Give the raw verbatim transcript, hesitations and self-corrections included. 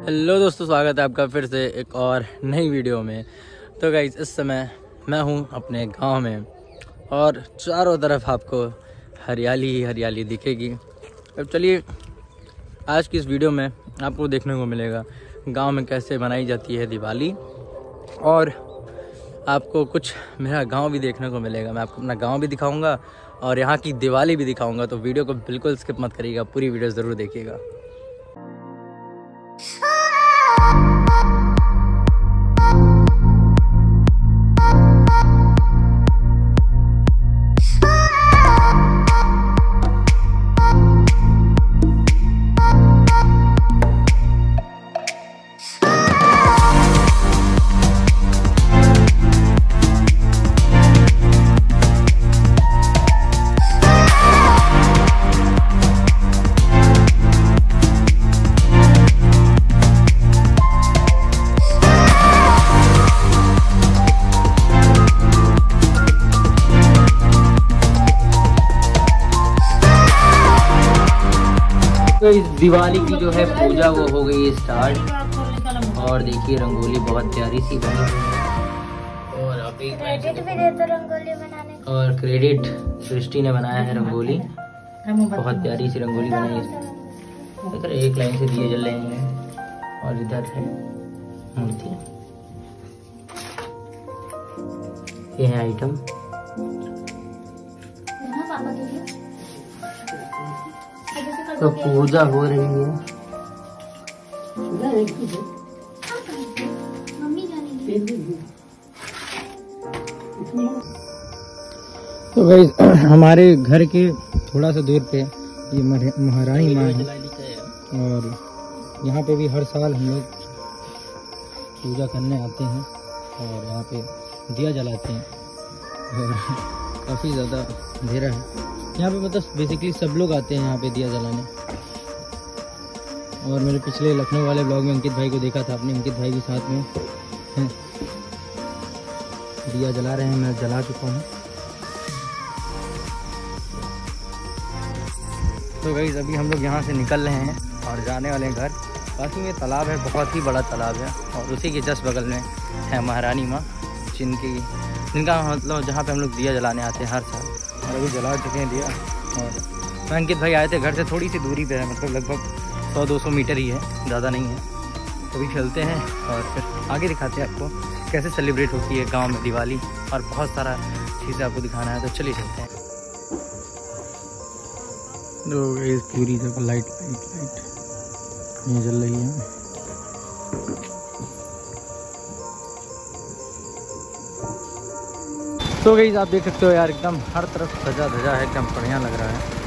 Hello दोस्तों, स्वागत है आपका फिर से एक और नई वीडियो में। तो गाइस, इस समय मैं हूं अपने गांव में और चारों तरफ आपको हरियाली ही हरियाली दिखेगी। अब चलिए, आज की इस वीडियो में आपको देखने को मिलेगा गांव में कैसे मनाई जाती है दिवाली, और आपको कुछ मेरा गांव भी देखने को मिलेगा। मैं आपको अपना गांव भी दिखाऊंगा और यहाँ की दिवाली भी दिखाऊंगा। तो वीडियो को बिल्कुल स्किप मत करिएगा, पूरी वीडियो ज़रूर देखिएगा। तो इस दिवाली की जो है पूजा वो हो गई स्टार्ट, और देखिए रंगोली बहुत प्यारी सी बनी हुई है। और अभी क्रेडिट भी देते रंगोली बनाने, और क्रेडिट सृष्टि ने बनाया है रंगोली। बहुत प्यारी सी रंगोली बनाई है। इधर एक लाइन से दिए जल रहे हैं और इधर है मूर्ति। ये है आइटम। तो पूजा हो रही है। तो भाई हमारे घर के थोड़ा सा दूर पे ये महारानी माँ है, और यहाँ पे भी हर साल हम लोग पूजा करने आते हैं और यहाँ पे दिया जलाते हैं। और काफ़ी ज़्यादा अंधेरा है यहाँ पे, मतलब बेसिकली सब लोग आते हैं यहाँ पे दिया जलाने। और मेरे पिछले लखनऊ वाले ब्लॉग में अंकित भाई को देखा था आपने, अंकित भाई भी साथ में हैं, दिया जला रहे हैं। मैं जला चुका हूँ। तो गाइस, अभी हम लोग यहाँ से निकल रहे हैं और जाने वाले हैं घर। बाकी में तालाब है, बहुत ही बड़ा तालाब है, और उसी के जस्ट बगल में है महारानी माँ, जिनकी जिनका मतलब जहाँ पे हम लोग दिया जलाने आते हैं हर साल। और अभी जला चुके हैं दिया। और मैं अंकित भाई आए थे, घर से थोड़ी सी दूरी पे है, मतलब लगभग सौ दो सौ मीटर ही है, ज़्यादा नहीं है। अभी चलते हैं और फिर आगे दिखाते हैं आपको कैसे सेलिब्रेट होती है गांव में दिवाली, और बहुत सारा चीज़ें आपको दिखाना है। तो चलिए चलते हैं। तो पूरी जगह लाइट लाइट लाइट ये जल रही है। तो गाइस, आप देख सकते हो यार, एकदम हर तरफ सजा धजा है, एकदम बढ़िया लग रहा है।